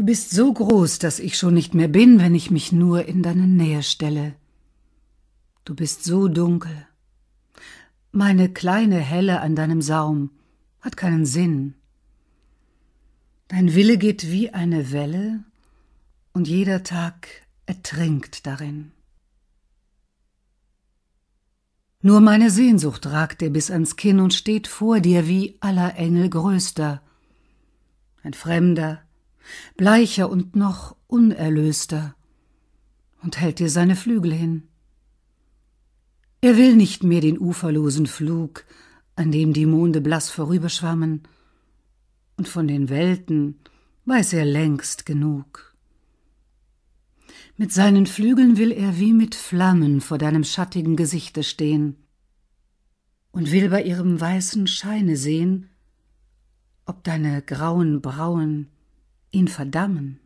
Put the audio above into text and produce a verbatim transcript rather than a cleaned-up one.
Du bist so groß, dass ich schon nicht mehr bin, wenn ich mich nur in deine Nähe stelle. Du bist so dunkel. Meine kleine Helle an deinem Saum hat keinen Sinn. Dein Wille geht wie eine Welle, und jeder Tag ertrinkt darin. Nur meine Sehnsucht ragt dir bis ans Kinn und steht vor dir wie aller Engel größter. Ein Fremder, bleicher und noch unerlöster, und hält dir seine Flügel hin. Er will nicht mehr den uferlosen Flug, an dem die Monde blass vorüberschwammen, und von den Welten weiß er längst genug. Mit seinen Flügeln will er wie mit Flammen vor deinem schattigen Gesichte stehen und will bei ihrem weißen Scheine sehen, ob deine grauen Brauen ihn verdammen.